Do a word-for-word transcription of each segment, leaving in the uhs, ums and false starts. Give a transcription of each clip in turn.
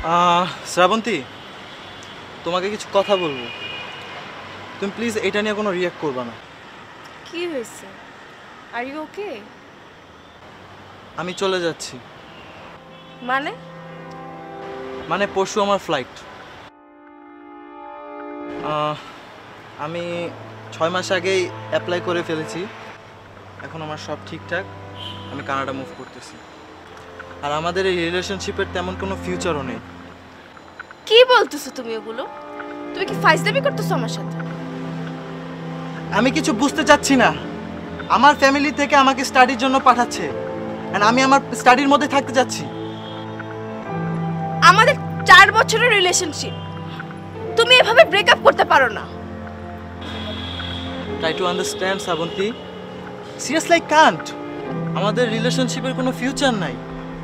শ্রাবন্তী, তোমাকে কিছু কথা বলবো, তুমি প্লিজ এটা নিয়ে কোনো রিঅ্যাক্ট করবে না। কি হয়েছে? Are you okay? আমি চলে যাচ্ছি। মানে? মানে পরশু আমার ফ্লাইট। আমি ছয় মাস আগেই অ্যাপ্লাই করে ফেলেছি, এখন আমার সব ঠিকঠাক, আমি কানাডা মুভ করতেছি। আর আমাদের এই রিলেশনশিপের তেমন কোনো ফিউচারও নেই। কি বলতেছো তুমি ওগুলো? তুমি কি ফাইজলামি করতেছো আমার সাথে? আমি কিছু বুঝতে চাচ্ছি না। আমার ফ্যামিলি থেকে আমাকে স্টাডির জন্য পাঠাচ্ছে, আর আমি আমার স্টাডির মধ্যে থাকতে যাচ্ছি। আমাদের চার বছরের রিলেশনশিপ, তুমি এভাবে ব্রেকআপ করতে পারো না। Try to understand Srabanti, seriously I can't. আমাদের রিলেশনশিপের কোনো ফিউচার নাই।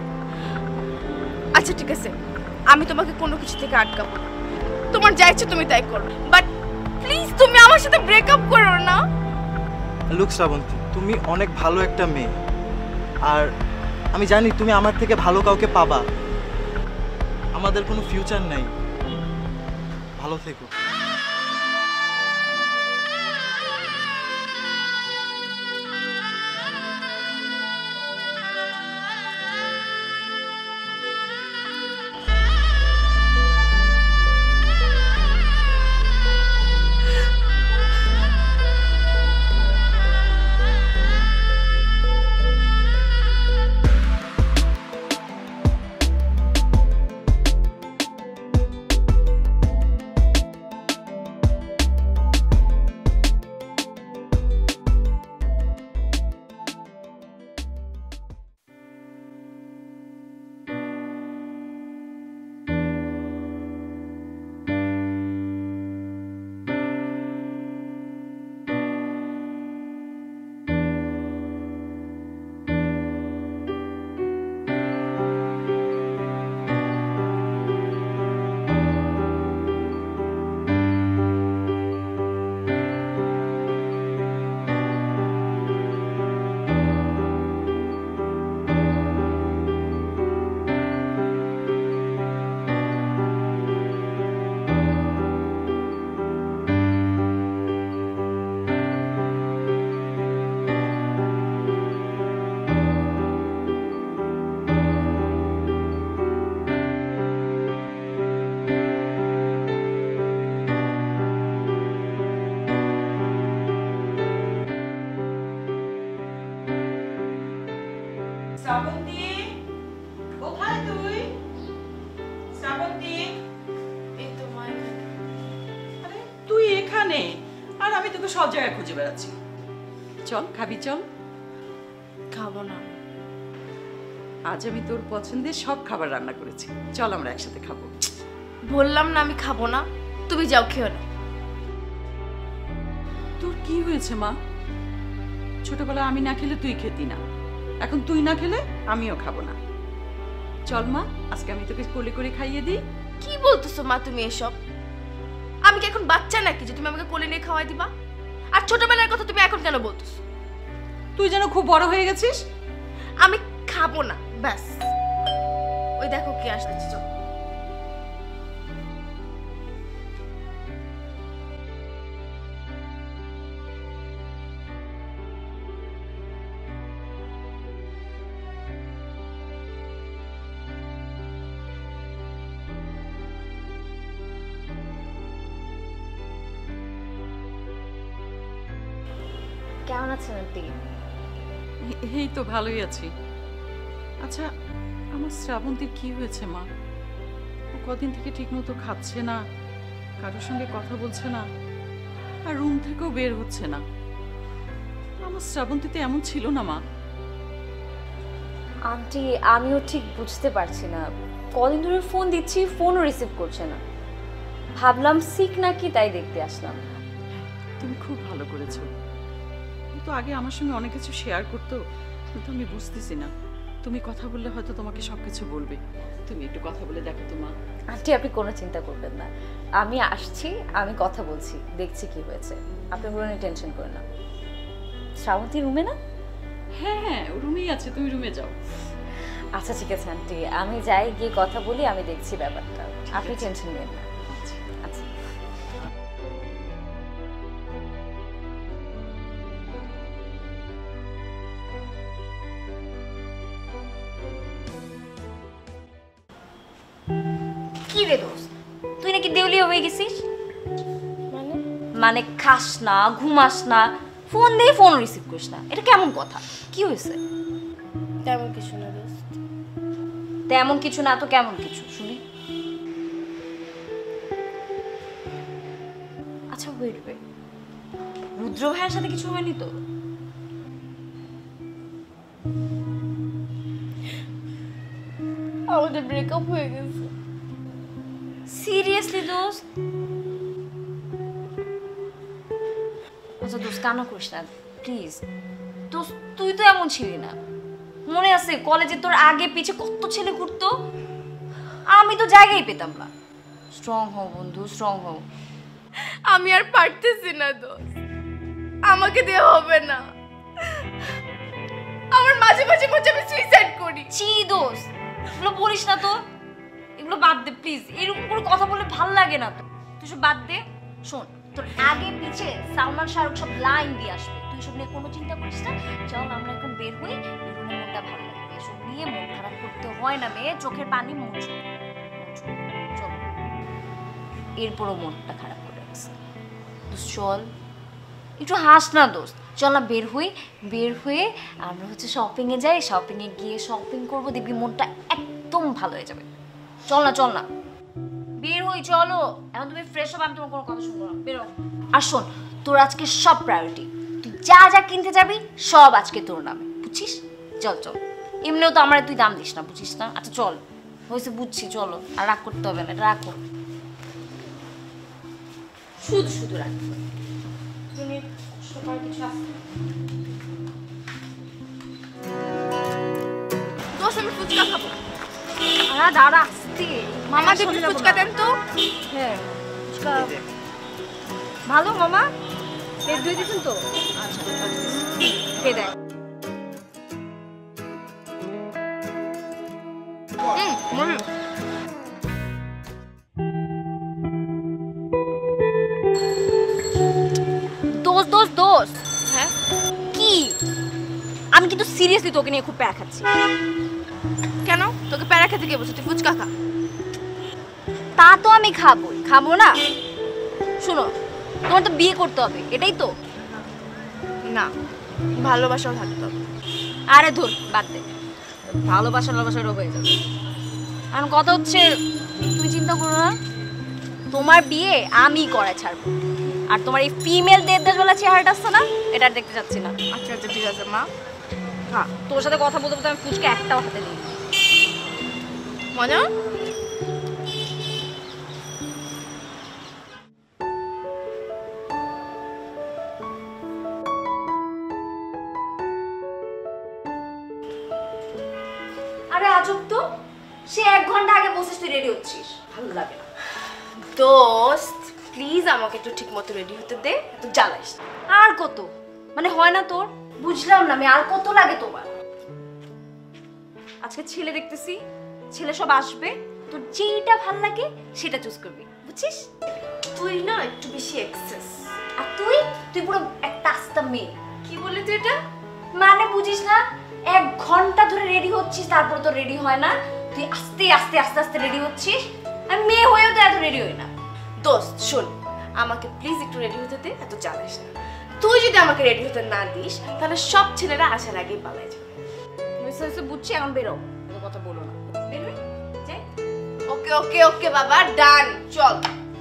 আচ্ছা ঠিক আছে, আমি তোমাকে কোনো কিছু থেকে আটকাবো না, তোমার যা ইচ্ছে তুমি তাই করো, বাট প্লিজ তুমি আমার সাথে ব্রেকআপ করো না। লুক শ্রাবন্তী, তুমি অনেক ভালো একটা মেয়ে, আর আমি জানি তুমি আমার থেকে ভালো কাউকে পাবা। আমাদের কোনো ফিউচার নাই, ভালো থেকো। শ্রাবন্তী, কোথায় তুই? শ্রাবন্তী, এই তো মা এখানে। আরে তুই এখানে, আর আমি তোকে সব জায়গায় খুঁজে বেড়াচ্ছি। চল খাবি, চল। খাবো না। আজ আমি তোর পছন্দের সব খাবার রান্না করেছি, চল আমরা একসাথে খাবো। বললাম না আমি খাবো না, তুমি যাও, খেও না। তোর কি হয়েছে মা? ছোটবেলায় আমি না খেলে তুই খেতি না, এখন তুই না খেলে আমিও খাবো না। চল মা, আজকে আমি তোকে কোলে করে খাইয়ে দিই। কি বলতেছো মা তুমি এসব? আমি কি এখন বাচ্চা নাকি যে তুমি আমাকে কোলে নিয়ে খাওয়াই দিবা? আর ছোটবেলার কথা তুমি এখন কেন বলতেছো? তুই যেন খুব বড় হয়ে গেছিস। আমি খাবো না, ব্যাস। ওই দেখো কি আসছে, চল। কেমন আছেন আন্টি? এই তো ভালোই আছি। আচ্ছা, আমার শ্রাবন্তীর কি হয়েছে মা? ও কদিন থেকে ঠিক মতো খাচ্ছে না, কারোর সঙ্গে কথা বলছে না, আর রুম থেকেও বের হচ্ছে না। আমার শ্রাবন্তীতে এমন ছিল না মা। আন্টি, আমিও ঠিক বুঝতে পারছি না, কদিন ধরে ফোন দিচ্ছি, ফোনও রিসিভ করছে না। ভাবলাম সিক নাকি, তাই দেখতে আসলাম। তুমি খুব ভালো করেছো। তো আগে আমার সঙ্গে অনেক কিছু শেয়ার করতো, কিন্তু আমি বুঝতেছি না। তুমি কথা বললে হয়তো তোমাকে সবকিছু বলবে। তুমি একটু কথা বলে দেখো তো মা। আন্টি, আপনি কোনো চিন্তা করবেন না, আমি আসছি, আমি কথা বলছি, দেখছি কি হয়েছে। আপনি কোনো টেনশন করেন না। শ্রাবন্তী রুমে না? হ্যাঁ হ্যাঁ, রুমেই আছে, তুমি রুমে যাও। আচ্ছা ঠিক আছে আন্টি, আমি যাই, গিয়ে কথা বলি, আমি দেখছি ব্যাপারটা, আপনি টেনশন নেন না। আচ্ছা কি রে দোস্ত, তুই নাকি দেউলিয়া হয়ে গেছিস? মানে মানে খাস না, ঘুমাস না, ফোন দিয়ে ফোন রিসিভ করিস না, এটা কেমন কথা? কি হয়েছে? তেমন কিছু না দোস্ত। তেমন কিছু না তো কেমন কিছু শুনি। আচ্ছা ওয়েট ওয়েট, রুদ্র ভাইয়ের সাথে কিছু হয়নি তো? আমাদের ব্রেকআপ হয়ে গেছে। সিরিয়াসলি দোস্ত? আচ্ছা দোস্ত কান্না করিস না প্লিজ। দোস্ত তুই তো এমন ছিলি না, মনে আছে কলেজে তোর আগে পিছে কত ছেলে ঘুরতো, আমি তো জায়গায় পেতাম না। স্ট্রং হও বন্ধু, স্ট্রং হও। আমি আর পারতেছি না দোস্ত, আমাকে দিয়ে হবে না। আমার মাঝে মাঝে মনে হচ্ছে আমি সুইসাইড করি। ছি দোস্ত, এগুলো বলিস না তো, এগুলো বাদ দে প্লিজ, এরকম করে কথা বলে ভাল লাগে না তো, তুই সব বাদ দে। শোন, তোর আগে পিছে সালমান শাহরুখ সব লাইন দিয়ে আসবে, তুই সব নিয়ে কোনো চিন্তা করিস না। চল আমরা এখন বের হই, বের হলে মনটা ভালো লাগবে। এসব নিয়ে মন খারাপ করতে হয় না মেয়ে, চোখের পানি মুছো। চল, এরপরও মনটা খারাপ করে রাখছে। চল একটু হাস না দোস্ত, চল না বের হই, বের হয়ে আমরা হচ্ছে শপিং এ যাই, শপিং এ গিয়ে শপিং করবো, দেখবি মনটা একদম ভালো হয়ে যাবে। চল না চল না বের হই, চলো। এখন তুমি ফ্রেশ হবে, আমি তোমার কোনো কথা শুনবো না, বেরো। আর শোন, তোর আজকে সব প্রায়োরিটি, তুই যা যা কিনতে যাবি সব আজকে তোর নামে, বুঝছিস? চল চল, এমনিও তো আমার তুই দাম দিস না, বুঝিস না? আচ্ছা চল, হয়েছে বুঝছি, চলো, আর রাগ করতে হবে না, রাখো, শুধু শুধু রাখো। তুমি সবার কিছু আছে দোস্ত আমি ফুচকা খাবো। আরে দাঁড়া আসতে, মামা দেখি ফুচকা দেন তো। হ্যাঁ ফুচকা ভালো মামা, পেট ধুয়ে দিয়েছেন তো? আচ্ছা খেয়ে দেখ। দোস্ত দোস্ত দোস্ত, হ্যাঁ কি আমি কিন্তু সিরিয়াসলি তোকে নিয়ে খুব প্যারা খাচ্ছি। কেন? তোকে প্যারা খেতে কে বলছে? তুই ফুচকা খা। তা তো আমি খাবোই, খাবো না? শোনো, তোমার তো বিয়ে করতে হবে, এটাই তো? না, ভালোবাসাও থাকতে হবে। আরে ধুর বাদ দে, ভালোবাসা ভালোবাসারও হয়ে যাবে। এখন কথা হচ্ছে, তুমি চিন্তা করো না, তোমার বিয়ে আমি করে ছাড়বো, আর তোমার এই ফিমেল দেবদাসওয়ালা চেহারাটা আসছে না, এটা আর দেখতে চাচ্ছি না। আচ্ছা আচ্ছা ঠিক আছে মা। হ্যাঁ তোর সাথে কথা বলতে বলতে আমি ফুচকা একটাও হাতে নিই। মজা? আরে আজব তো, সে এক ঘন্টা আগে বসেছিস, তুই রেডি হচ্ছিস, ভালো লাগে না। দোস্ত প্লিজ আমাকে একটু ঠিক মতো রেডি হতে দে, তো জ্বালাইস না। আর কত মানে হয় না তোর? বুঝলাম না আমি, আর কত লাগে তোমার? আজকে ছেলে দেখতেছি, ছেলে সব আসবে, তোর যেটা ভাল লাগে সেটা চুজ করবি, বুঝছিস? তুই না একটু বেশি এক্সেস। আর তুই তুই পুরো একটা আস্তা মেয়ে। কি বললি তুই এটা? মানে বুঝিস না, এক ঘন্টা ধরে রেডি হচ্ছিস, তারপর তো রেডি হয় না, তুই আস্তে আস্তে আস্তে আস্তে রেডি হচ্ছিস, আমি মেয়ে হয়েও তো এত রেডি হই না। দোস্ত শোন, আমাকে প্লিজ একটু রেডি হতে দে, এত জ্বালাইস না। তুই যদি আমাকে রেডি হতে না দিস তাহলে সব ছেলেরা আসার আগেই পালাই যাবে। বুঝতে বুঝতে বুঝছি, এখন বেরো, এত কথা বলো না, বেরোই যাই। ওকে ওকে ওকে বাবা, ডান, চল।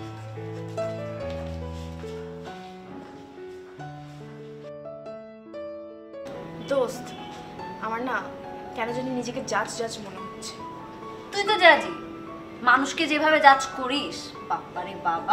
দোস্ত আমার না কেন জানি নিজেকে জাজ জাজ মনে হচ্ছে। তুই তো জাজি, মানুষকে যেভাবে জাজ করিস, বাবারে বাবা।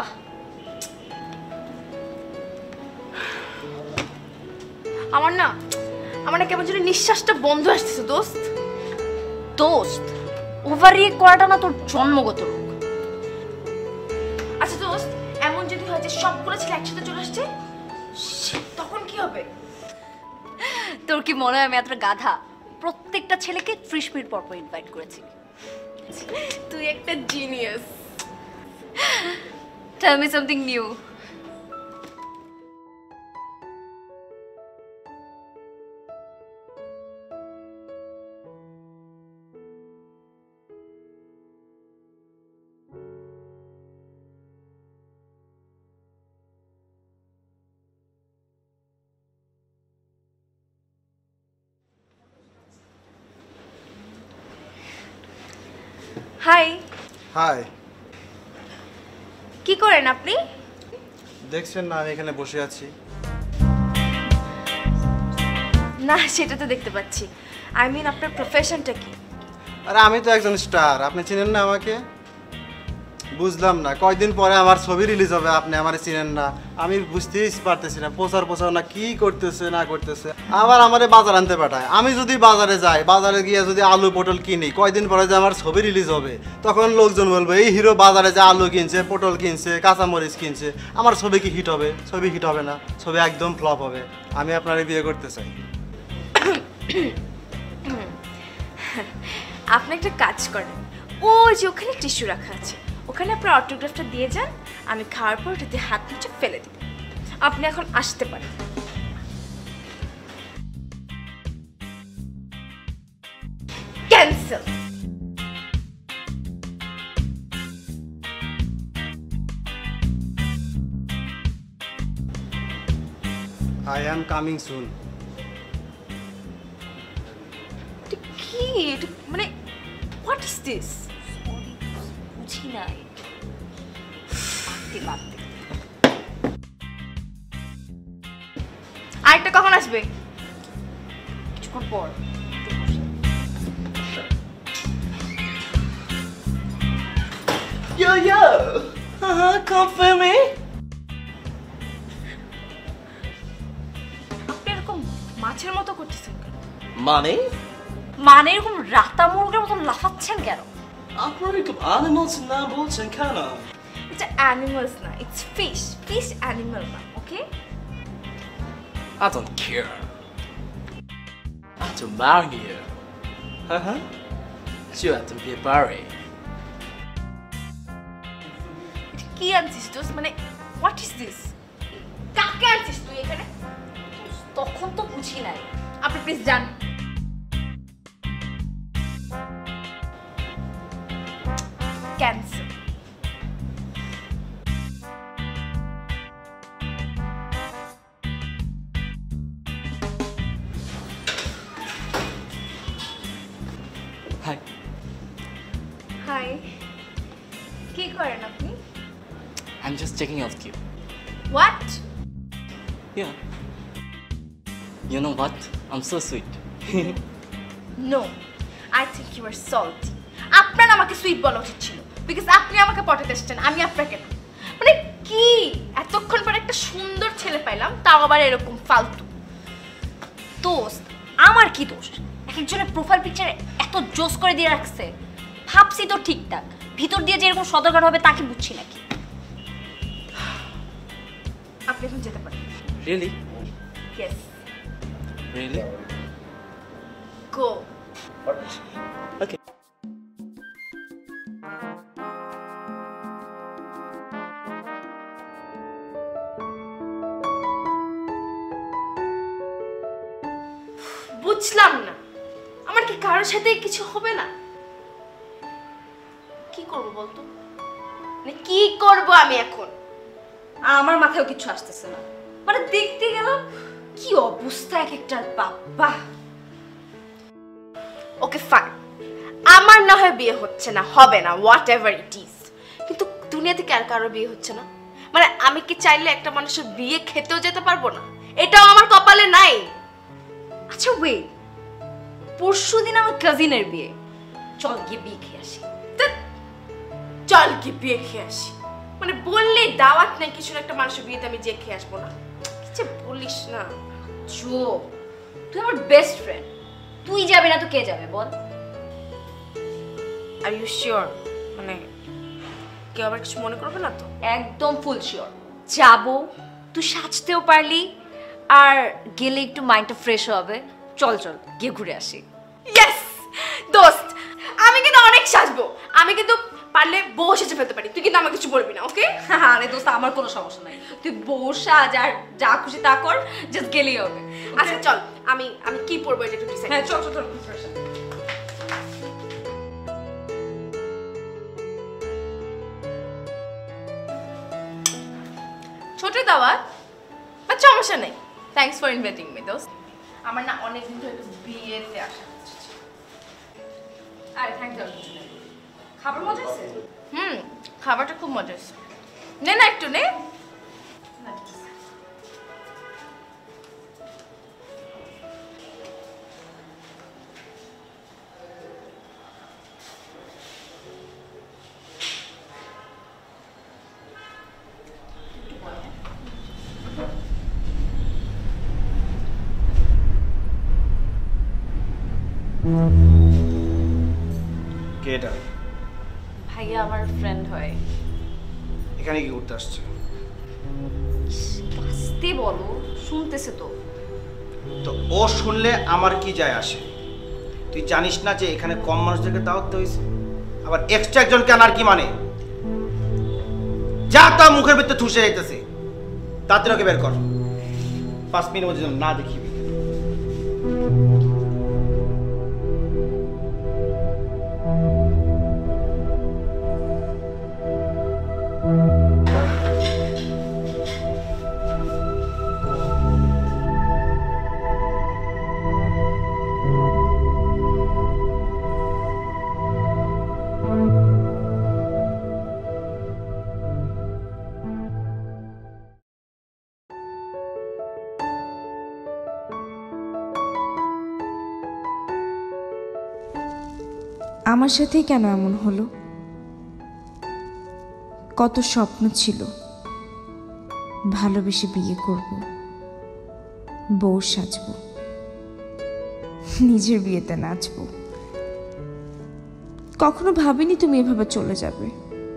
আমার না আমার না কেমন জানি নিঃশ্বাসটা বন্ধ আসতেছে দোস্ত। দোস্ত ওভার রিয়েক্ট করাটা না তোর জন্মগত রোগ। আচ্ছা দোস্ত, এমন যদি হয় যে সবগুলো ছেলে একসাথে চলে আসছে, তখন কি হবে? তোর কি মনে হয় আমি এতটা গাধা? প্রত্যেকটা ছেলেকে ত্রিশ মিনিট পর পর ইনভাইট করেছি। তুই একটা genius. Tell me something new. Hi, high. কি করেন আপনি? দেখছেন না আমি এখানে বসে আছি। না সেটা তো দেখতে পাচ্ছি, আই মিন আপনার প্রফেশনটা কি? আরে আমি তো একজন স্টার, আপনি চিনেন না আমাকে? বুঝলাম না, কয়দিন পরে আমার ছবি রিলিজ হবে, আপনি আমার চিনেন না। আমি বুঝতেই পারতেছি না প্রচার প্রচার না কি করতেছে না করতেছে। আবার আমারে বাজার আনতে পাঠায়, আমি যদি বাজারে যাই, বাজারে গিয়ে যদি আলু পটল কিনি, কয়দিন পরে যে আমার ছবি রিলিজ হবে, তখন লোকজন বলবে এই হিরো বাজারে যে আলু কিনছে, পটল কিনছে, কাঁচামরিচ কিনছে, আমার ছবি কি হিট হবে? ছবি হিট হবে না, ছবি একদম ফ্লপ হবে। আমি আপনারে বিয়ে করতে চাই। আপনি একটা কাজ করেন, ওই যে ওখানে টিস্যু রাখা আছে, ওখানে আপনার অটোগ্রাফটা দিয়ে যান, আমি খাওয়ার পর ওটাতে হাত মুছে ফেলে দিব। আপনি এখন আসতে পারেন। Cancel. I am coming soon. কি এটা মানে হোয়াট ইজ দিস? সরি, বুঝি নাই। বাদ দে, বাদ দে। আরেকটা কখন আসবে? কিছুক্ষণ পর। Yo yo, uh-huh, come for me. আপনি এরকম মাছের মতো করতেছেন কেন? মানে মানে এরকম রাতা মুরগের মতন লাফাচ্ছেন কেন? আপনারা এরকম অ্যানিমালস নাম বলছেন কেন? এটা অ্যানিমালস না, ইটস ফিশ। ফিশ অ্যানিমাল না, ওকে? I don't care. I have to marry you. Uh-huh. You have to be buried. এটা কি আনছিস দোস্ত? মানে হোয়াট ইজ দিস? কাকে আনছিস তুই এখানে? তখন তো বুঝি নাই। আপনি প্লিজ যান। ক্যান্সেল। Hi. হাই, কি করেন আপনি? I'm just checking out you. What? Yeah. You know what? I'm so sweet. No, I think you are salty. আপনার আমাকে সুইট বলা উচিত ছিল, বিকজ আপনি আমাকে পটাতে এসছেন, আমি আপনাকে না। মানে কি এতক্ষণ পরে একটা সুন্দর ছেলে পাইলাম, তাও আবার এরকম ফালতু। দোস্ত, আমার কি দোষ? এক একজনের প্রোফাইল পিকচার এত জোস করে দিয়ে রাখছে। ভাবছি তো ঠিকঠাক, ভিতর দিয়ে যে এরকম সদরকার হবে তাকে বুঝছি নাকি। আপনি এখন যেতে পারেন। Really? Yes, Really? Go. Okay. বুঝলাম না, আমার কি কারোর সাথে কিছু হবে না? কি করবো বলতো? মানে কি করব আমি এখন? আমার মাথায়ও কিছু আসতেছে না। মানে দেখতে গেলাম কি অবস্থা এক একটা, বাবা। ওকে ফাইন, আমার না হয় বিয়ে হচ্ছে না, হবে না, হোয়াট এভার ইট ইজ, কিন্তু দুনিয়া থেকে আর কারো বিয়ে হচ্ছে না। মানে আমি কি চাইলে একটা মানুষের বিয়ে খেতেও যেতে পারবো না? এটাও আমার কপালে নাই। আচ্ছা ওয়েট, পরশু দিন আমার কাজিনের বিয়ে, চল গিয়ে বিয়ে খেয়ে আসি। ধ্যাৎ, চল কি বিয়ে খেয়ে আসি? মানে বললেই দাওয়াত নেই কিছু একটা মানুষের বিয়েতে আমি যে খেয়ে আসবো না? কি যে বলিস না। জো, তুই আমার বেস্ট ফ্রেন্ড, তুই যাবি না তো কে যাবে বল? Are you sure? মানে কেউ আবার কিছু মনে করবে না তো? একদম ফুল শিওর যাবো। তুই সাজতেও পারলি, আর গেলে একটু মাইন্ডটা ফ্রেশ হবে। চল চল গিয়ে ঘুরে আসি। ইয়েস দোস্ত, আমি কিন্তু অনেক সাজবো, আমি কিন্তু পারলে বউ সেজে ফেলতে পারি, তুই কিন্তু আমাকে কিছু বলবি না, ওকে? আরে দোস্ত আমার কোনো সমস্যা নাই, তুই বসা যা যা খুশি তা কর, জাস্ট গেলেই হবে। আচ্ছা চল, আমি আমি কি পরবো এটা একটু ডিসাইড। হ্যাঁ চল চল চল। ছোট দাওয়াত, আচ্ছা সমস্যা নেই, থ্যাঙ্কস ফর ইনভাইটিং মি দোস্ত। আমার না অনেক দিন ধরে একটু বিয়েতে আসা হচ্ছে। আরে থ্যাংক ইউ। খাবার মজা আছে? হুম, খাবারটা খুব মজা হয়েছে। নে না একটু নে। কে এটা? ভাইয়া আমার ফ্রেন্ড হয়। এখানে কি করতে আসছে? আস্তে বলো, শুনতেছে তো। তো ও শুনলে আমার কি যায় আসে? তুই জানিস না যে এখানে কম মানুষদেরকে দাওয়াত হয়েছে, আবার এক্সট্রা একজনকে আনার কি মানে? যা তা মুখের ভিতরে ঠুসে যাইতেছে, তাড়াতাড়ি ওকে বের কর, পাঁচ মিনিট মধ্যে যেন না দেখিবি। আমার সাথেই কেন এমন হলো? কত স্বপ্ন ছিল, ভালোবেসে বিয়ে করব, বউ সাজবো, নিজের বিয়েতে নাচবো। কখনো ভাবিনি তুমি এভাবে চলে যাবে।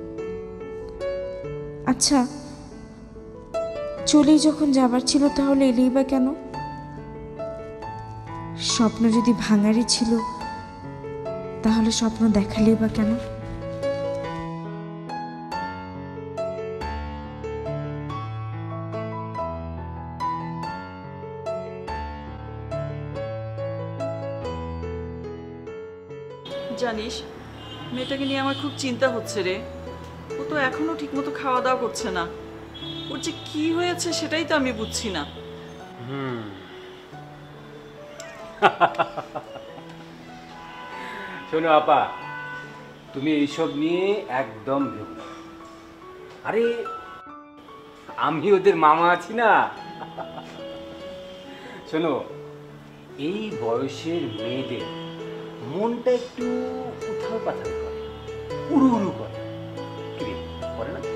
আচ্ছা, চলেই যখন যাবার ছিল তাহলে এলেই বা কেন? স্বপ্ন যদি ভাঙারই ছিল তাহলে স্বপ্ন দেখালেই বা কেন? জানিস, মেয়েটাকে নিয়ে আমার খুব চিন্তা হচ্ছে রে। ও তো এখনো ঠিকমতো খাওয়া দাওয়া করছে না। ওর যে কি হয়েছে সেটাই তো আমি বুঝছি না। হুম শোনো আপা, তুমি এইসব নিয়ে একদম ভেবো না। আরে আমি ওদের মামা আছি না। শোনো, এই বয়সের মেয়েদের মনটা একটু উথাল পাথাল করে, উড়ু উড়ু করে, কি রে, করে না?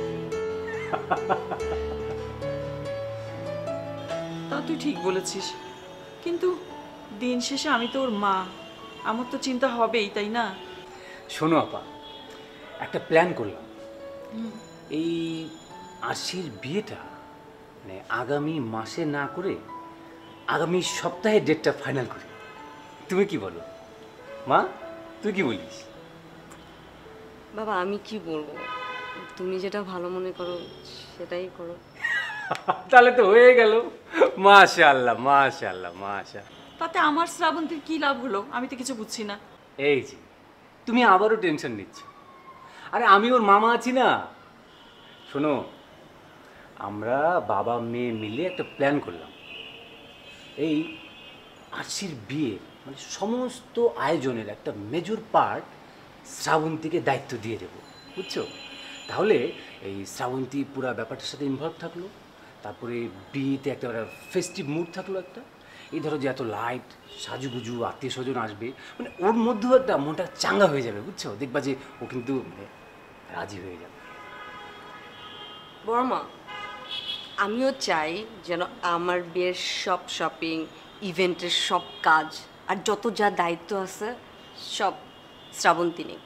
তা তুই ঠিক বলেছিস, কিন্তু দিন শেষে আমি তো ওর মা, আমার তো চিন্তা হবেই, তাই না? শোনো আপা, একটা প্ল্যান করলাম। এই আশির বিয়েটা মানে আগামী মাসে না করে আগামী সপ্তাহে ডেটটা ফাইনাল করি। তুমি কি বলো মা? তুই কি বলিস? বাবা আমি কি বলবো, তুমি যেটা ভালো মনে করো সেটাই করো। তাহলে তো হয়ে গেল। মাশাআল্লাহ মাশাআল্লাহ মাশাআল্লাহ। তাতে আমার শ্রাবন্তীর কি লাভ হলো? আমি তো কিছু বুঝছি না। এই যে তুমি আবারও টেনশন নিচ্ছ। আরে আমি ওর মামা আছি না। শোনো, আমরা বাবা মেয়ে মিলে একটা প্ল্যান করলাম। এই আশির বিয়ে মানে সমস্ত আয়োজনের একটা মেজর পার্ট শ্রাবন্তীকে দায়িত্ব দিয়ে দেবো, বুঝছো? তাহলে এই শ্রাবন্তী পুরো ব্যাপারটার সাথে ইনভলভ থাকলো, তারপরে বিয়েতে একটা ফেস্টিভ মুড থাকলো একটা। এই ধরো যে এত লাইট সাজুগুজু আত্মীয় স্বজন আসবে, মানে ওর মধ্যেও একটা মনটা চাঙ্গা হয়ে যাবে, বুঝছো? দেখবা যে ও কিন্তু মানে রাজি হয়ে যাবে। বড়মা, আমিও চাই যেন আমার বিয়ের সব শপিং, ইভেন্টের সব কাজ আর যত যা দায়িত্ব আছে সব শ্রাবন্তী নেই।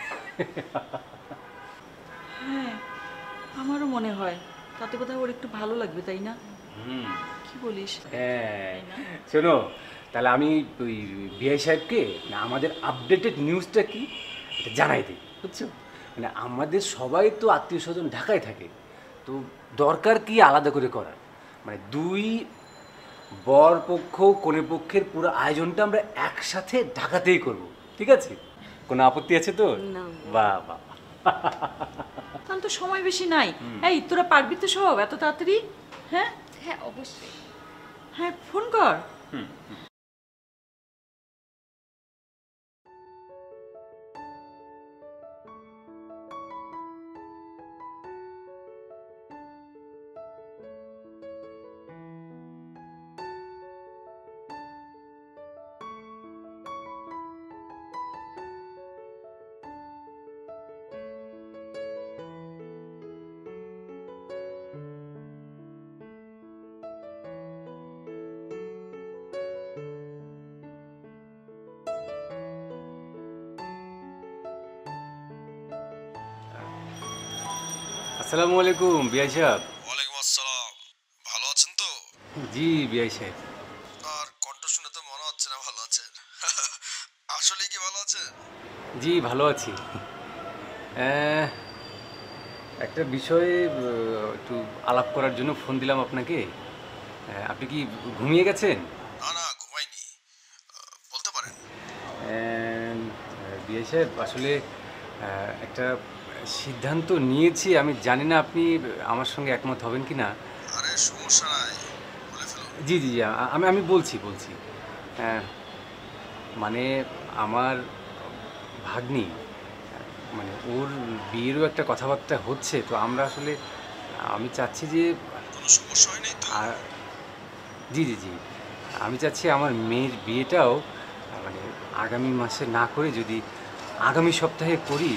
হ্যাঁ, আমারও মনে হয় তাতে বোধহয় ওর একটু ভালো লাগবে, তাই না? হুম, কি বলিস? হ্যাঁ শোনো, তাহলে আমি ওই বিআই সাহেবকে না আমাদের আপডেটেড নিউজটা কি এটা জানাই দিই, বুঝছো? মানে আমাদের সবাই তো আত্মীয় স্বজন ঢাকায় থাকে, তো দরকার কি আলাদা করে করার, মানে দুই বর পক্ষ কনে পক্ষের পুরো আয়োজনটা আমরা একসাথে ঢাকাতেই করব, ঠিক আছে? কোনো আপত্তি আছে তো? না। বাহ বাহ, তাহলে তো সময় বেশি নাই। এই তোরা পারবি তো সব এত তাড়াতাড়ি? হ্যাঁ হ্যাঁ অবশ্যই। হ্যাঁ ফোন কর। আসসালামু আলাইকুম বিআই সাহেব। ওয়ালাইকুম আসসালাম, ভালো আছেন তো? জি বিআই সাহেব। আর কণ্ঠ শুনে তো মনে হচ্ছে না ভালো আছেন। আসলে কি ভালো আছেন? জি ভালো আছি। আহ, একটা বিষয়ে আহ, একটু আলাপ করার জন্য ফোন দিলাম আপনাকে। আহ, আপনি কি ঘুমিয়ে গেছেন? না না, ঘুমাইনি, আহ, বলতে পারেন। বিআই সাহেব আসলে আহ, একটা সিদ্ধান্ত নিয়েছি, আমি জানি না আপনি আমার সঙ্গে একমত হবেন কি না। আরে সমস্যা নাই, বলে ফেলো। জি জি জি, আমি আমি বলছি বলছি আহ, মানে আমার ভাগ্নি, মানে ওর বিয়েরও একটা কথাবার্তা হচ্ছে, তো আমরা আসলে আমি চাচ্ছি যে কোনো সমস্যা হয় নাই তো? আর জি জি জি আমি চাচ্ছি আমার মেয়ের বিয়েটাও মানে আগামী মাসে না করে যদি আগামী সপ্তাহে করি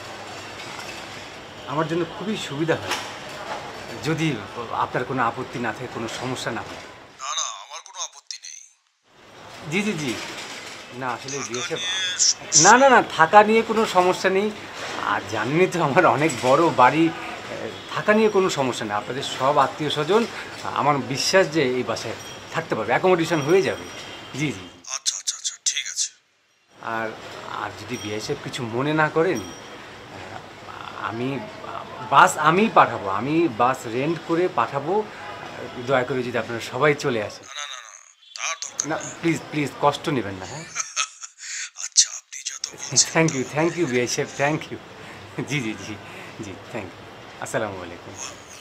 আমার জন্য খুবই সুবিধা হয়, যদি আপনার কোনো আপত্তি না থাকে, কোনো সমস্যা না হয়। না না, আমার কোনো আপত্তি নেই। জি জি জি না আসলে বিয়ে থাকা নিয়ে সমস্যা- না না না থাকা নিয়ে কোনো সমস্যা নেই, আর জানেনই তো আমার অনেক বড় বাড়ি, আহ, থাকা নিয়ে কোনো সমস্যা নেই। আপনাদের সব আত্মীয় স্বজন আমার বিশ্বাস যে এই বাসায় থাকতে পারবে, অ্যাকোমোডেশন হয়ে যাবে। জি জি আচ্ছা আচ্ছা আচ্ছা, ঠিক আছে। আর আর যদি বিয়ে সাহেব কিছু মনে না করেন, আহ, আমি বাস আমিই পাঠাবো, আমি বাস রেন্ট করে পাঠাবো, আহ, দয়া করে যদি আপনারা সবাই চলে আসেন। না না না না, তার দরকার না প্লিজ প্লিজ কষ্ট নেবেন না। হ্যাঁ আচ্ছা, আপনি যত বলছেন। Thank you thank you BI সাহেব, থ্যাংক ইউ। জি জি জি জি থ্যাংক ইউ। আসসালামু আলাইকুম।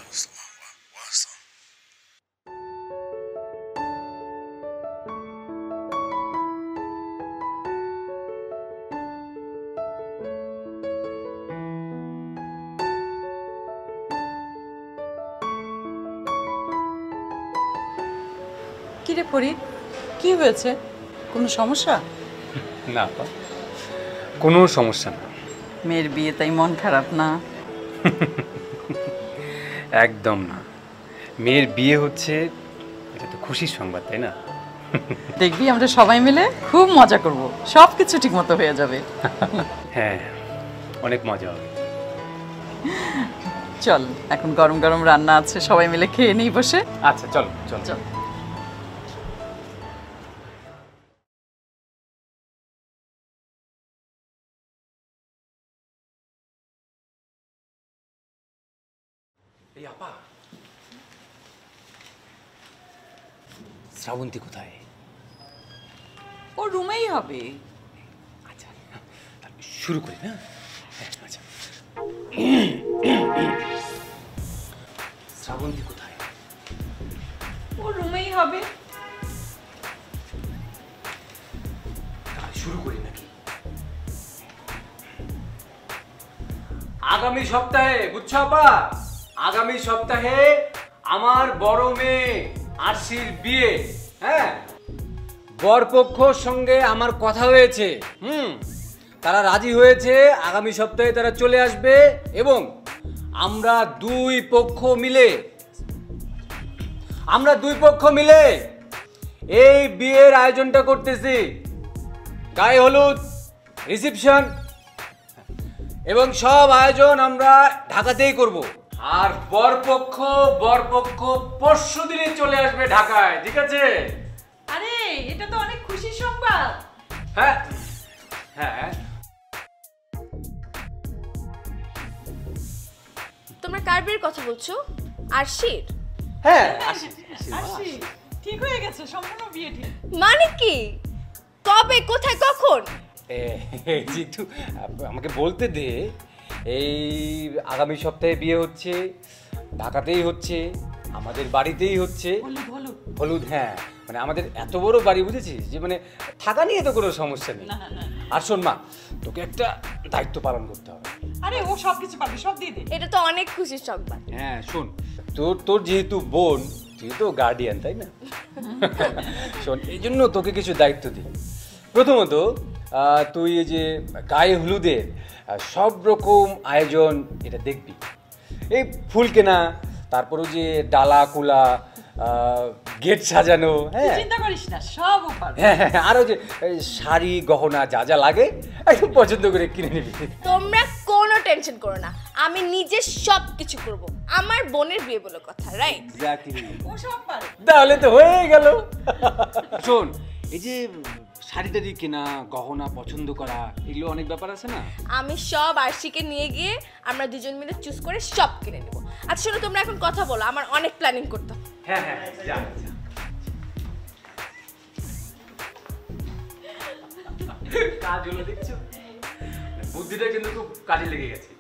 কি রে ফরিদ, কি হয়েছে? কোনো সমস্যা? না আপা, কোনো সমস্যা না। মেয়ের বিয়ে তাই মন খারাপ না? একদম না, মেয়ের বিয়ে হচ্ছে, এটা তো খুশির সংবাদ, তাই না? দেখবি আমরা সবাই মিলে খুব মজা করব, সব কিছু ঠিক মতো হয়ে যাবে। হ্যাঁ অনেক মজা হবে। চল এখন গরম গরম রান্না আছে, সবাই মিলে খেয়ে নিই বসে। আচ্ছা চলো চলো চল। এই আপা, শ্রাবন্তী কোথায়? ও রুমেই হবে। আচ্ছা শুরু করি না? আচ্ছা শ্রাবন্তী কোথায়? ও রুমেই হবে। শুরু করি নাকি? আগামী সপ্তাহে, বুঝছো আপা, আগামী সপ্তাহে আমার বড় মেয়ে আরশির বিয়ে। হ্যাঁ, বরপক্ষর সঙ্গে আমার কথা হয়েছে, হুম তারা রাজি হয়েছে, আগামী সপ্তাহে তারা চলে আসবে এবং আমরা দুই পক্ষ মিলে আমরা দুই পক্ষ মিলে এই বিয়ের আয়োজনটা করতেছি। গায়ে হলুদ, রিসেপশন এবং সব আয়োজন আমরা ঢাকাতেই করব। আর বরপক্ষ বরপক্ষ পরশু দিনে চলে আসবে ঢাকায়, ঠিক আছে? আরে এটা তো অনেক সুসংবাদ। হ্যাঁ হ্যাঁ তোমরা কার বিয়ের কথা বলছো? আরশির? হ্যাঁ আসি আসি, ঠিক হয়ে গেছে, সম্পূর্ণ বিয়ে ঠিক। মানে কি? কবে, কোথায়, কখন? একটু আমাকে বলতে দে। এই আগামী সপ্তাহে বিয়ে হচ্ছে, ঢাকাতেই হচ্ছে, আমাদের বাড়িতেই হচ্ছে। হলুদ, হ্যাঁ মানে আমাদের এত বড় বাড়ি বুঝেছিস, যে মানে থাকা নিয়ে তো কোনো সমস্যা নেই। আর শোন মা, তোকে একটা দায়িত্ব পালন করতে হবে। আরে ও সব কিছু পারবে, সব দিয়ে দে। এটা তো অনেক খুশির সংবাদ। হ্যাঁ শোন, তোর তোর যেহেতু বোন, তুই তো গার্ডিয়ান তাই না? শোন, এই জন্য তোকে কিছু দায়িত্ব দিই। প্রথমত তুই এই যে গায়ে হলুদের সব রকম আয়োজন এটা দেখবি। এই ফুল কেনা, তারপরে যে ডালা কুলা, গেট সাজানো, হ্যাঁ চিন্তা করিস না, সব পারবে। হ্যাঁ হ্যাঁ, আরো যে শাড়ি গহনা যা যা লাগে একদম পছন্দ করে কিনে নিবি। তোমরা কোনো টেনশন করো না, আমি নিজে সব কিছু করব। আমার বোনের বিয়ে বলে কথা, রাইট? এক্স্যাক্টলি, ও সব পারে। তাহলে তো হয়ে গেল। শোন, এই যে শাড়ি টাড়ি কেনা, গহনা পছন্দ করা, এগুলো অনেক ব্যাপার আছে না। আমি সব আরশিকে নিয়ে গিয়ে আমরা দুজন মিলে চুজ করে সব কিনে নেব। আচ্ছা শোনো, তোমরা এখন কথা বলো, আমার অনেক প্ল্যানিং করতে হবে। হ্যাঁ হ্যাঁ যা যা। কাজ হলো দেখছো, বুদ্ধিটা কিন্তু খুব কাজে লেগে গেছে।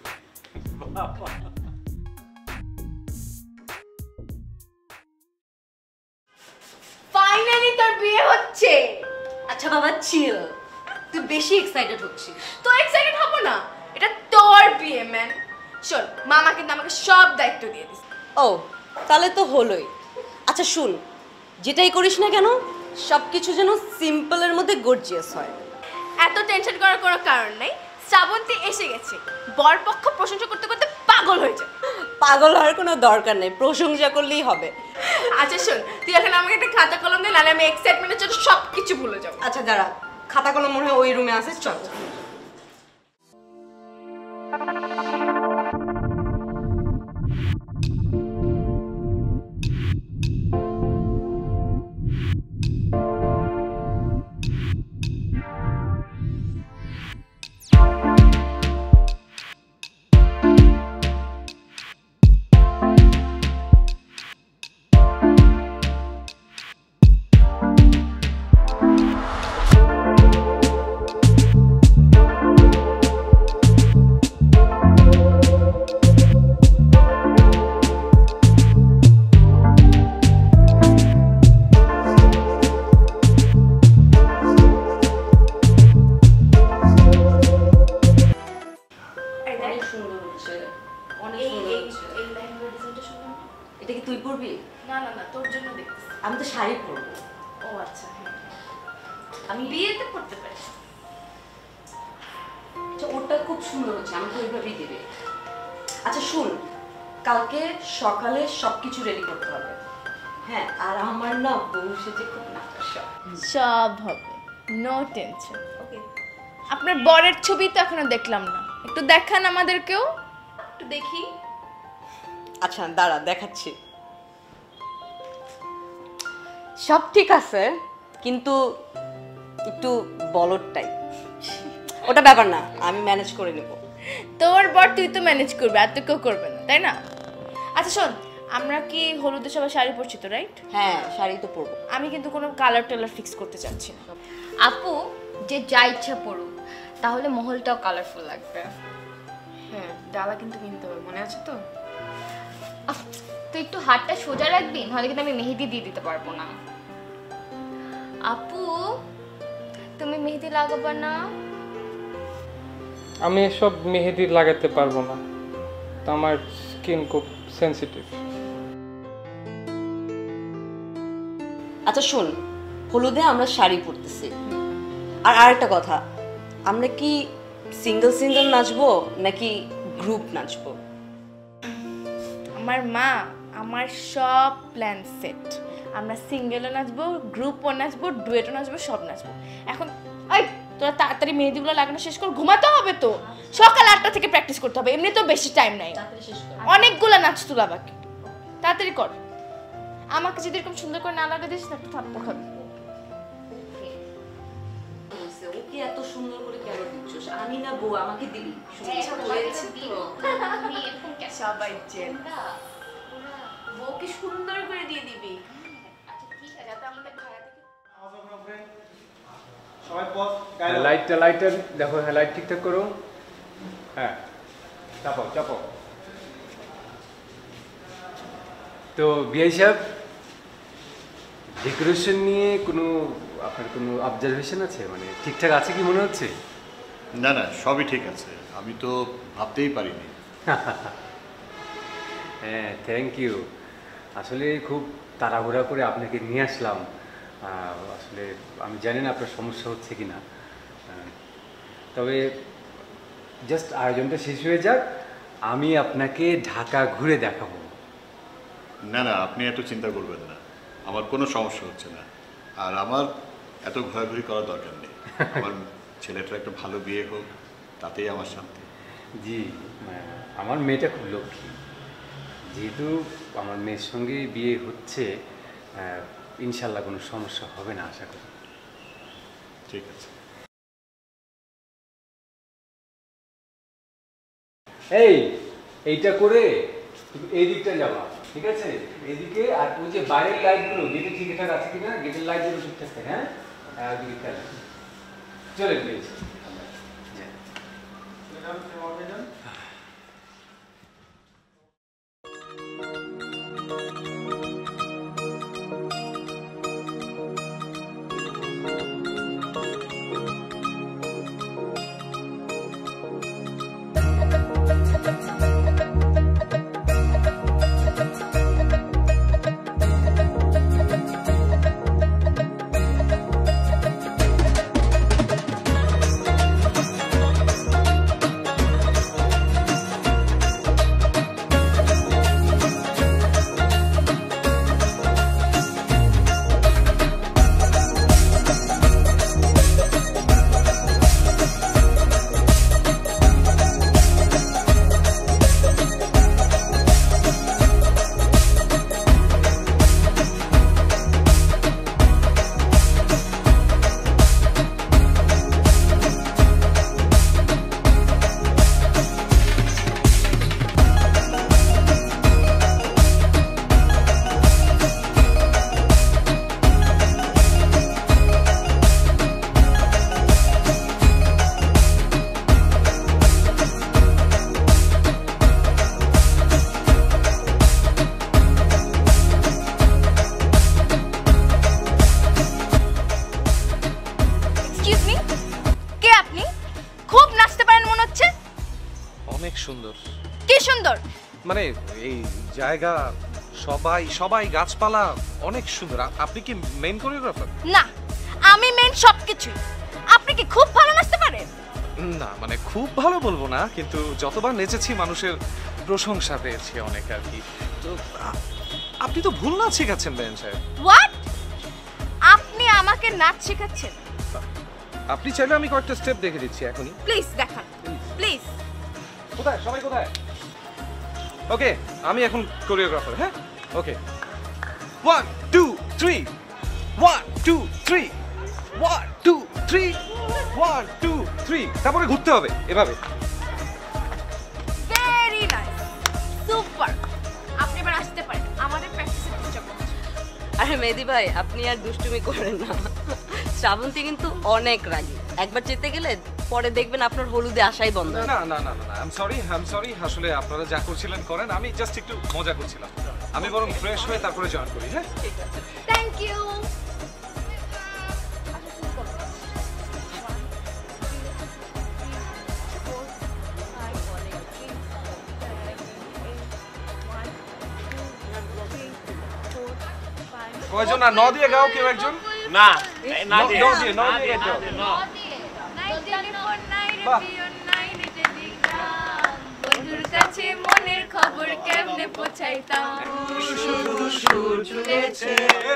ফাইনালি তোর বিয়ে হচ্ছে। আচ্ছা বাবা চিল, তুই বেশি এক্সাইটেড হচ্ছিস। তো এক্সাইটেড হব না, এটা তোর বিয়ে ম্যান। শোন, মামা কিন্তু আমাকে সব দায়িত্ব দিয়ে দিছে। ও তাহলে তো হলোই। আচ্ছা শুন, যেটাই করিস না কেন সব কিছু যেন সিম্পলের মধ্যে গর্জিয়াস হয়। এত টেনশন করার কোনো কারণ নাই, শ্রাবন্তী এসে গেছে। বরপক্ষ প্রশংসা করতে করতে পাগল হয়ে যায়। পাগল হওয়ার কোনো দরকার নেই, প্রশংসা করলেই হবে। আচ্ছা শোন, তুই এখন আমাকে একটা খাতা কলম দে, নাহলে আমি এক্সাইটমেন্টের জন্য সব কিছু ভুলে যাবো। আচ্ছা দাঁড়া, খাতা কলম মনে হয় ওই রুমে আছে, চল। এটা কি তুই পরবি? না না না, তোর জন্য দেখতেছি। আমি তো শাড়ি পরবো। ও আচ্ছা, হ্যাঁ আমি বিয়েতে পড়তে পারি। আচ্ছা ওটা খুব সুন্দর হচ্ছে, আমাকে ওইভাবেই দেবে। আচ্ছা শুন, কালকে সকালে সবকিছু রেডি করতে হবে। হ্যাঁ, আর আমার না বউ সেজে খুব নাকাশা। সব হবে, নো টেনশন। ওকে, আপনার বরের ছবি তো এখনো দেখলাম না, একটু দেখান আমাদেরকেও, একটু দেখি। আচ্ছা দাঁড়া দেখাচ্ছি। সব ঠিক আছে, কিন্তু একটু বলদটাই। ওটা ব্যাপার না, আমি ম্যানেজ করে নেব। তোর বর তুই তো ম্যানেজ করবে, আর তো কেউ করবে না, তাই না? আচ্ছা শোন, আমরা কি হলুদে সবাই শাড়ি পরছি তো, রাইট? হ্যাঁ শাড়ি তো পরবো। আমি কিন্তু কোনো কালার টালার ফিক্স করতে চাচ্ছি না। আপু যে যা ইচ্ছা পড়ুক, তাহলে মহলটাও কালারফুল লাগবে। হ্যাঁ, ডালা কিন্তু কিনতে হবে, মনে আছে তো? আহ, তুই একটু হাতটা সোজা রাখবি, নাহলে কিন্তু আমি মেহেদি দিয়ে দিতে পারবো না। আপু তুমি মেহেদি লাগাবা না? আমি এসব মেহেদি লাগাতে পারবো না, তো আমার স্কিন খুব সেনসিটিভ। আচ্ছা শোন, হলুদে আমরা শাড়ি পরতেছি। আর আরেকটা কথা, আমরা কি সিঙ্গেল সিঙ্গেল নাচবো নাকি গ্রুপ নাচবো? আমার মা আমার সব প্ল্যান সেট। আমরা সিঙ্গেলও নাচবো, গ্রুপও নাচবো, ডুয়েটও নাচবো, সব নাচবো। এখন এই তোরা তাড়াতাড়ি মেহেদিগুলো লাগানো শেষ কর, ঘুমাতে হবে তো। সকাল আটটা থেকে প্র্যাকটিস করতে হবে, এমনি তো বেশি টাইম নাই, অনেকগুলো নাচ তোলা বাকি। তাড়াতাড়ি কর, আমাকে যদি এরকম সুন্দর করে না লাগা দিস না, একটু থাপ্পড় খাবি। আমাকে এত সুন্দর করে কেন দিচ্ছস? আমি না বউ, আমাকে দিবি। শুনেছা বলেছি তো তুমি এরকম কেন সবাই চেন বউকে সুন্দর করে দিয়ে দিবি। আচ্ছা ঠিক আছে, যাতে আমাদের ভাইয়া থেকে সবাই পজ। লাইটটা লাইটটা দেখো, হ্যাঁ লাইট ঠিকঠাক করো। হ্যাঁ চাপাও চাপাও। তো বিআই সাহেব, ডেকোরেশন নিয়ে কোনো আপনার কোনো অবজারভেশন আছে? মানে ঠিকঠাক আছে কি মনে হচ্ছে? না না, সবই ঠিক আছে, আমি তো ভাবতেই পারিনি। হ্যাঁ থ্যাংক ইউ। আসলে খুব তাড়াহুড়া করে আপনাকে নিয়ে আসলাম। আসলে আমি জানি না আপনার সমস্যা হচ্ছে কি না, তবে জাস্ট আয়োজনটা শেষ হয়ে যাক, আমি আপনাকে ঢাকা ঘুরে দেখাবো। না না, আপনি এত চিন্তা করবেন না, আমার কোনো সমস্যা হচ্ছে না। আর আমার এত ঘোরাঘুরি করার দরকার নেই। আমার ছেলেটার একটা ভালো বিয়ে হোক, তাতেই আমার শান্তি। জি, আমার মেয়েটা খুব লক্ষ্মী। যেহেতু আমার মেয়ের সঙ্গে বিয়ে হচ্ছে, ইনশাল্লাহ কোনো সমস্যা হবে না আশা করি। ঠিক আছে। এই এইটা করে এই দিকটা যাবা, ঠিক আছে? এদিকে আর ওই যে বাইরের লাইটগুলো গেটে ঠিকঠাক আছে কিনা, গেটের লাইটগুলো ঠিকঠাক থাকে। হ্যাঁ হ্যাঁ ওদিকে খেয়াল চলে গিয়েছে। সুন্দর। কি সুন্দর? মানে এই জায়গা, সবাই সবাই গাছপালা অনেক সুন্দর। আপনি কি মেইন কোরিওগ্রাফার? না, আমি মেইন সবকিছু। আপনি কি খুব ভালো নাচতে পারেন? না মানে খুব ভালো বলবো না, কিন্তু যতবার নেচেছি মানুষের প্রশংসা পেয়েছি অনেক আর কি। তো আপনি তো ভুল নাচ শেখাচ্ছেন বেন সাহেব। হোয়াট? আপনি আমাকে নাচ শেখাচ্ছেন? আপনি চাইলে আমি কয়েকটা স্টেপ দেখে দিচ্ছি এখনই। প্লিজ দেখান, প্লিজ। কোথায় সবাই কোথায়? ওকে, আমি এখন কোরিওগ্রাফার। হ্যাঁ okay, one two three, one two three, one two three, one two three, তারপরে ঘুরতে হবে এভাবে। Very nice, super. আপনি এবার আসতে পারেন, আমাদের প্র্যাকটিসে ডিস্টার্ব হচ্ছে। আরে মেহেদি ভাই, আপনি আর দুষ্টুমি করেন না। শ্রাবন্তী কিন্তু অনেক রাগী, একবার যেতে গেলে পরে দেখবেন আপনার হলুদে আসাই বন্ধ। না না না না, I am sorry, I am sorry. আসলে আপনারা যা করছিলেন করেন, আমি জাস্ট একটু মজা করছিলাম। আমি বরং ফ্রেশ হয়ে তারপরে জয়েন করি। হ্যাঁ ঠিক আছে, থ্যাংক ইউ। কয়জন? আর ন দিয়ে গাও কেউ একজন? না না ন দিয়ে, ন দিয়ে গাও। বন্ধুর কাছে মনের খবর কেমনে পৌঁছাইতাম, শুধু সুর ছুঁয়েছে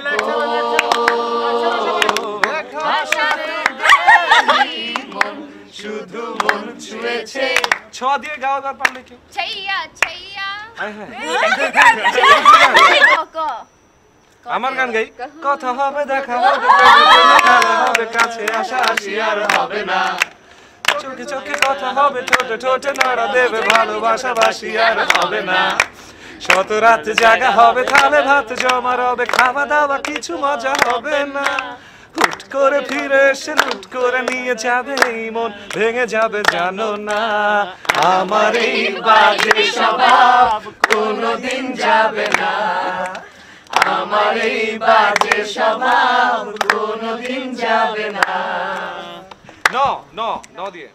শুধু মন ছুঁয়েছে। ছ দিয়ে গাও গাও পারলে কেউ? ছাইয়া ছাইয়া। হ্যাঁ হ্যাঁ, আমার গান গাই কথা হবে দেখা হবে খেলা হবে কাছে আসা আসি আর হবে না চোখে চোখে কথা হবে ঠোঁটে ঠোঁটে নাড়া দেবে ভালোবাসা বাসি আর হবে না শত রাত জাগা হবে থালে ভাত জমা রবে খাওয়া দাওয়া কিছু মজা হবে না হুট করে ফিরে এসে লুট করে নিয়ে যাবে এই মন ভেঙে যাবে জানো না আমার এই বাজে স্বভাব কোনোদিন যাবে না আমার এই বাজে স্বভাব কোনোদিন যাবে না নো নো নো দিয়ে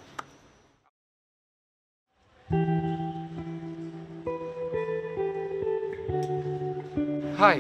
হাই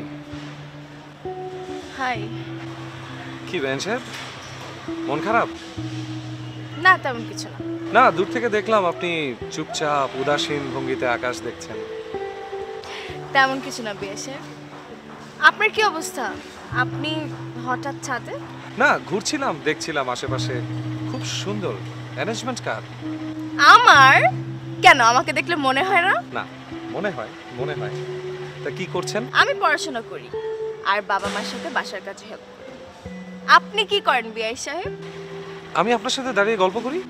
হাই কি বেঞ্চের মন খারাপ না তেমন কিছু না না দূর থেকে দেখলাম আপনি চুপচাপ উদাসীন ভঙ্গিতে আকাশ দেখছেন তেমন কিছু না বিয়েসে আপনার কি অবস্থা আপনি হঠাৎ ছাদে না ঘুরছিলাম দেখছিলাম আশেপাশে খুব সুন্দর অ্যারেঞ্জমেন্ট কার আমার কেন আমাকে দেখলে মনে হয় না না মনে হয় মনে হয় তা কি করছেন আমি পড়াশোনা করি আর বাবা মার সাথে বাসার কাজে হেল্প করি আপনি কি করেন বিআই সাহেব আমি আপনার সাথে দাঁড়িয়ে গল্প করি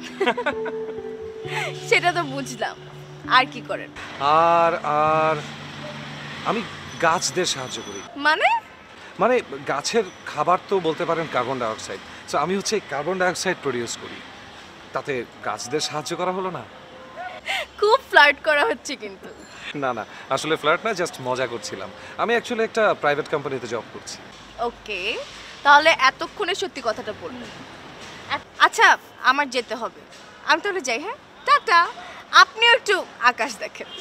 সেটা তো বুঝলাম আর কি করেন আর আর আমি গাছদের সাহায্য করি মানে মানে গাছের খাবার তো বলতে পারেন কার্বন ডাই অক্সাইড সো আমি হচ্ছে কার্বন ডাই অক্সাইড প্রডিউস করি তাতে গাছদের সাহায্য করা হলো না খুব ফ্লার্ট করা হচ্ছে কিন্তু না না আসলে ফ্লার্ট না জাস্ট মজা করছিলাম আমি অ্যাকচুয়ালি একটা প্রাইভেট কোম্পানিতে জব করছি ওকে তাহলে এতক্ষণে সত্যি কথাটা বললেন আচ্ছা আমার যেতে হবে আমি তাহলে যাই হ্যাঁ টাটা আপনিও একটু আকাশ দেখেন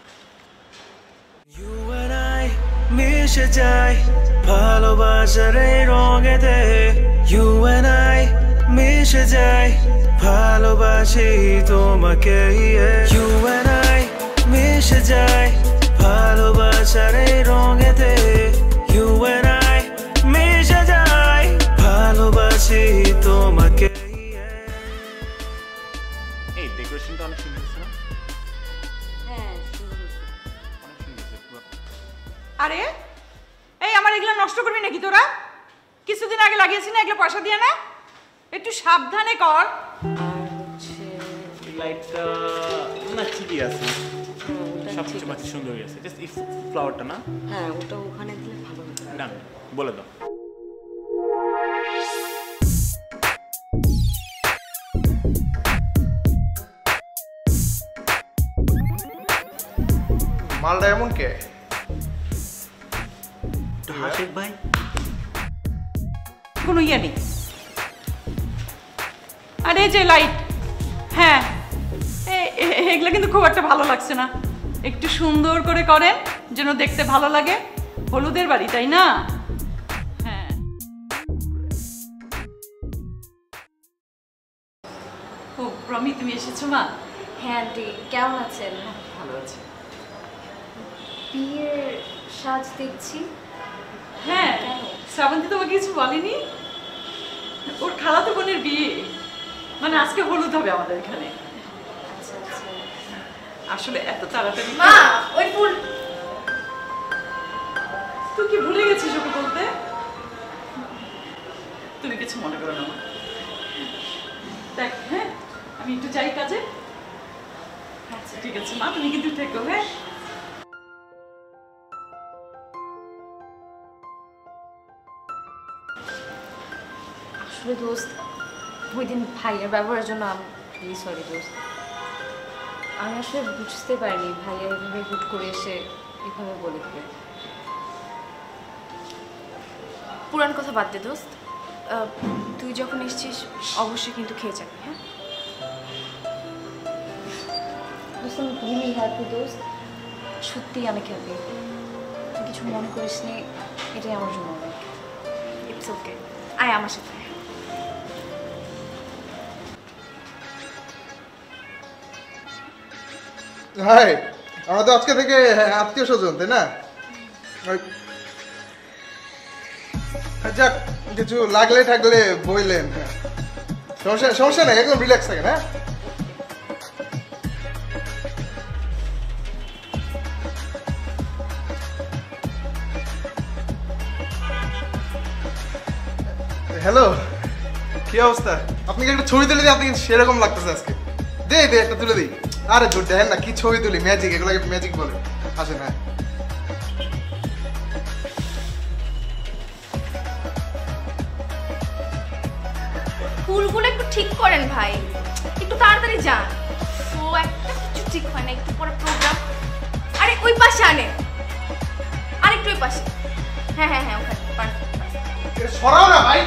মিশে যাই ভালোবাসার এই রঙেতে ইউ এন্ড আই মিশে যাই ভালোবাসি তোমাকে ইউ এন্ড আই মিশে যাই ভালোবাসার এই রঙেতে ইউ এন্ড আই মিশে যাই ভালোবাসি তোমাকে এই ডেকোরেশনটা অনেক সুন্দর হয়েছে না হ্যাঁ আরে এই আমার এগুলো নষ্ট করবি নাকি তোরা কিছুদিন আগে লাগিয়েছি না এগুলো পয়সা দিয়ে না একটু সাবধানে কর আর হচ্ছে লাইটটা না ঠিকই আছে সব কিছু বাকি সুন্দর হয়ে আছে জাস্ট এই ফ্লাওয়ারটা না হ্যাঁ ওটা ওখানে দিলে ভালো হতো ডান বলে দাও মালটা এমন কে হাসিক ভাই কোনো ইয়ে নেই আরে যে লাইট হ্যাঁ এগুলো কিন্তু খুব একটা ভালো লাগছে না একটু সুন্দর করে করেন যেন দেখতে ভালো লাগে হলুদের বাড়ি তাই না হ্যাঁ ও রমি তুমি এসেছো মা হ্যাঁ আন্টি কেমন আছেন ভালো আছি বিয়ের সাজ দেখছি হ্যাঁ শ্রাবন্তী তোমাকে কিছু বলেনি ওর খালাতো বোনের বিয়ে মানে আজকে হলুদ হবে আমাদের এখানে আচ্ছা আচ্ছা আসলে এত তাড়াতাড়ি মা ওই ফুল তুই কি ভুলে গেছিস ওকে বলতে তুমি কিছু মনে করো না দেখ হ্যাঁ আমি একটু যাই কাজে আচ্ছা ঠিক আছে মা তুমি কিন্তু থেকো হ্যাঁ আসলে দোস্ত ওই দিন ভাইয়ের ব্যবহারের জন্য আমি ভেরি সরি দোস্ত আমি আসলে বুঝতে পারিনি ভাইয়া এভাবে হুট করে এসে এভাবে বলে দেবে পুরান কথা বাদ দে দোস্ত আহ, তুই যখন এসেছিস অবশ্যই কিন্তু খেয়ে যাবি হ্যাঁ দোস্ত আমি রিয়েলি হ্যাপি দোস্ত সত্যিই অনেক হ্যাপি তুই কিছু মনে করিস নি এটাই আমার জন্য অনেক ইটস ওকে আয় আমার সাথে হাই আমরা তো আজকে থেকে আত্মীয় স্বজন তাই না যাক কিছু লাগলে থাকলে বইলেন সমস্যা সমস্যা নেই একদম রিল্যাক্স থাকেন হ্যাঁ হ্যালো, কি অবস্থা? আপনি কি একটা ছবি তুলে দিই? আপনি সেরকম লাগতেছে আজকে। দে দে একটা তুলে দিই। আরে জোর দেখেন না কি ছবি তুলি, ম্যাজিক, এগুলোকে ম্যাজিক বলে। আসে না ফুলগুলো একটু ঠিক করেন ভাই, একটু তাড়াতাড়ি যান। ও একটা কিছু ঠিক হয় না, একটু পরে প্রোগ্রাম। আরে ওই পাশে আনে, আরেকটু ওই পাশে। হ্যাঁ হ্যাঁ হ্যাঁ ওখানে পারফেক্ট। সরাও না ভাই।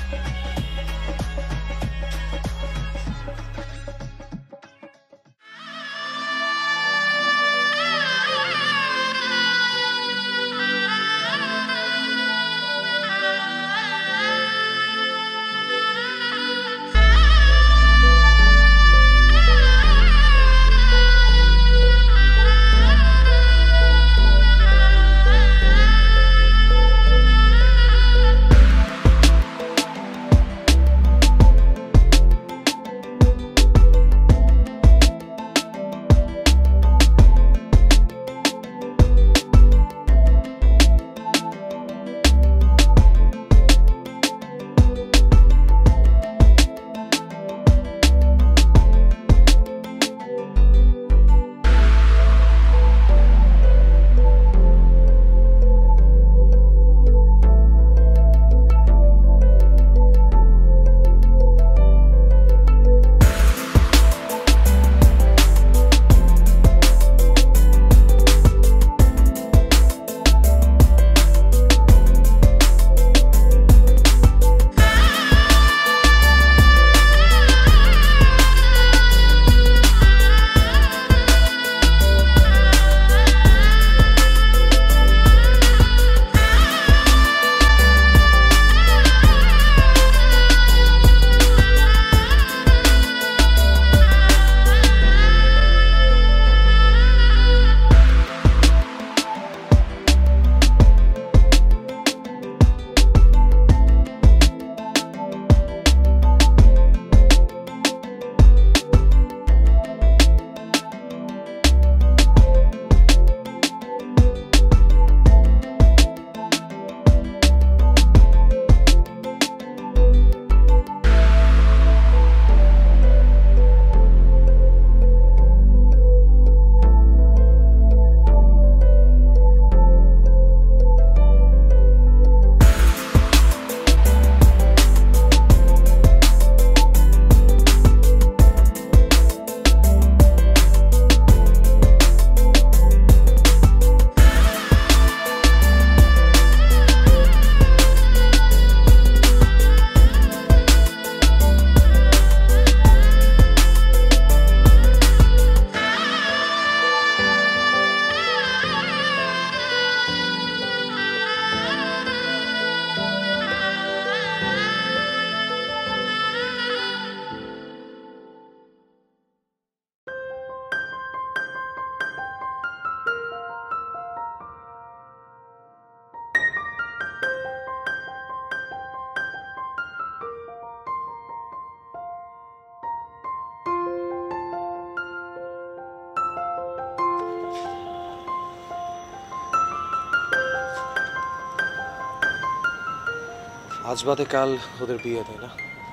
আজ বাদে কাল ওদের বিয়ে, তাই না?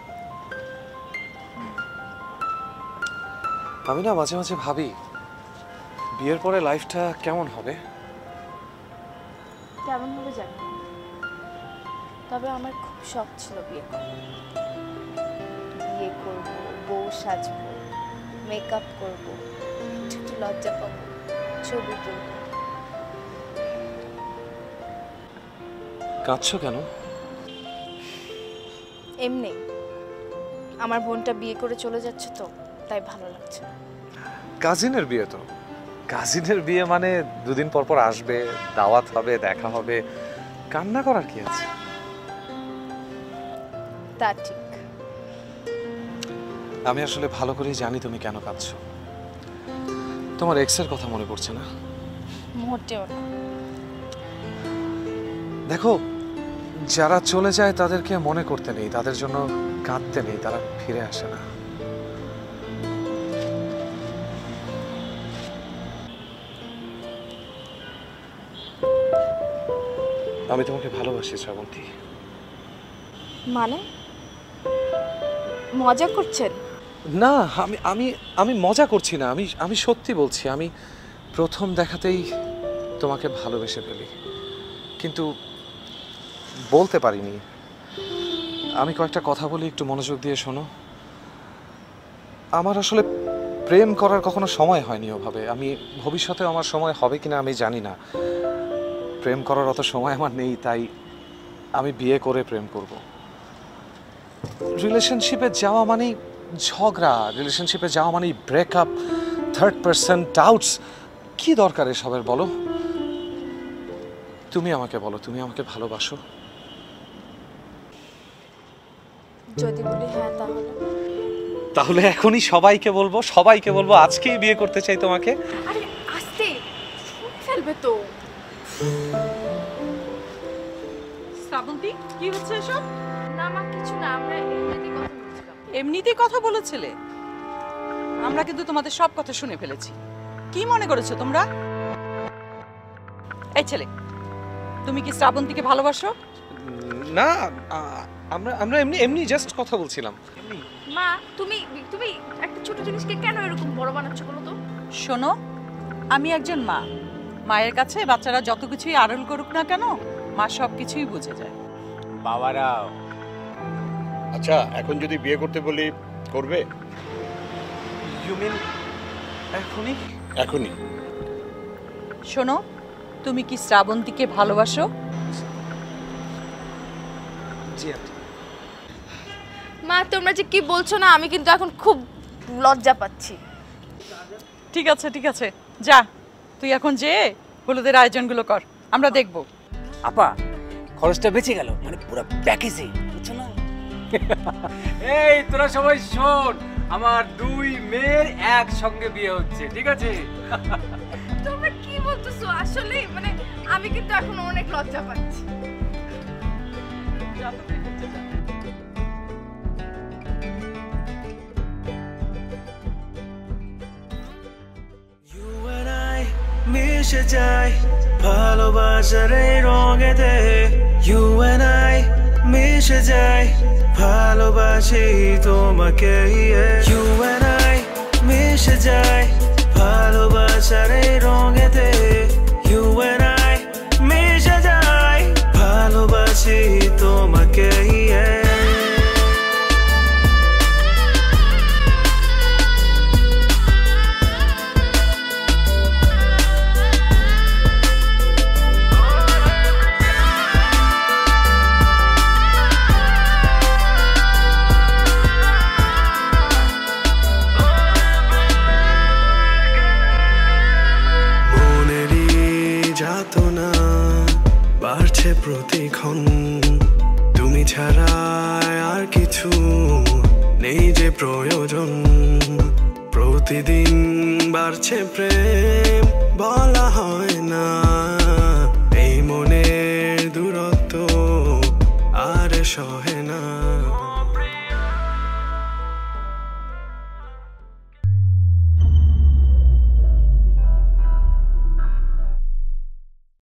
আমি না মাঝে মাঝে ভাবি বিয়ের পরে লাইফটা কেমন হবে। কেমন হবে জানি না, তবে আমার খুব শখ ছিল বিয়ে করার। বিয়ে করবো, বউ সাজবো, মেকআপ করবো, একটু একটু লজ্জা পাবো, ছবি তুলবো। কাঁদছো কেন? এমনি আমার বোনটা বিয়ে করে চলে যাচ্ছে তো, তাই ভালো লাগছে না। কাজিনের বিয়ে তো, কাজিনের বিয়ে মানে দুদিন পর পর আসবে, দাওয়াত হবে, দেখা হবে, কান্না করার কি আছে? তা ঠিক। আমি আসলে ভালো করেই জানি তুমি কেন কাঁদছো। তোমার এক্সের কথা মনে পড়ছে না? মোটেও না। দেখো, যারা চলে যায় তাদেরকে মনে করতে নেই, তাদের জন্য কাঁদতে নেই, তারা ফিরে আসে না। আমি তোমাকে ভালোবাসি শ্রাবন্তী। মানে মজা করছেন? না, আমি আমি আমি মজা করছি না, আমি আমি সত্যি বলছি। আমি প্রথম দেখাতেই তোমাকে ভালোবেসে ফেলি, কিন্তু বলতে পারিনি। আমি কয়েকটা কথা বলি, একটু মনোযোগ দিয়ে শোনো। আমার আসলে প্রেম করার কখনো সময় হয়নি ওভাবে। আমি ভবিষ্যতে আমার সময় হবে কিনা আমি জানি না। প্রেম করার অত সময় আমার নেই, তাই আমি বিয়ে করে প্রেম করব। রিলেশনশিপে যাওয়া মানেই ঝগড়া, রিলেশনশিপে যাওয়া মানেই ব্রেকআপ, থার্ড পার্সন ডাউটস। কি দরকার এসবের বলো? তুমি আমাকে বলো, তুমি আমাকে ভালোবাসো? যদি বলি হ্যাঁ তাহলে তাহলে এখনই সবাইকে বলবো, সবাইকে বলবো আজকেই বিয়ে করতে চাই তোমাকে। আরে আস্তে, শুনে ফেলবে তো। শ্রাবন্তী, কি হচ্ছে এসব? না মা, কিছু না, আমরা এমনিতেই কথা বলছিলাম। এমনিতেই কথা বলেছিলে? আমরা কিন্তু তোমাদের সব কথা শুনে ফেলেছি। কি মনে করেছো তোমরা? এই ছেলে, তুমি কি শ্রাবন্তীকে ভালোবাসো? না, আমরা আমরা এমনি এমনি জাস্ট কথা বলছিলাম। মা, তুমি তুমি একটা ছোট জিনিসকে কেন এরকম বড় বানাচ্ছ বলো তো? শোনো, আমি একজন মা। মায়ের কাছে বাচ্চারা যত কিছুই আড়ল করুক না কেন, মা সব কিছুই বুঝে যায়। বাবারাও। আচ্ছা, এখন যদি বিয়ে করতে বলি করবে? ইউ মিন এখনই? এখনই। শোনো, তুমি কি শ্রাবন্তীকে ভালোবাসো? জি আন্টি। মা, তোমরা যে কি বলছো না, আমি কিন্তু এখন খুব লজ্জা পাচ্ছি। ঠিক আছে ঠিক আছে, যা তুই এখন যে হলুদের আয়োজনগুলো কর, আমরা দেখব। আপা, খরচটা বেঁচে গেল, মানে পুরো প্যাকেজে, বুঝছো না? এই তোরা সবাই শোন, আমার দুই মেয়ের একসঙ্গে বিয়ে হচ্ছে, ঠিক আছে? তোমরা কি বলতেছো? আসলে মানে আমি কিন্তু এখন অনেক লজ্জা পাচ্ছি। মিশে যাই ভালোবাসার এই রঙেতে, ইউ এন্ড আই মিশে যাই, ভালোবাসি তোমাকে, ইউ এন্ড আই মিশে যাই ভালোবাসার এই রঙেতে, ইউ এন্ড আই মিশে যাই, ভালোবাসি তোমাকে। প্রতিক্ষণ তুমি ছাড়া আর কিছু নেই যে প্রয়োজন, প্রতিদিন বাড়ছে প্রেম, বলা হয় না এই মনের দূরত্ব আর সহে না।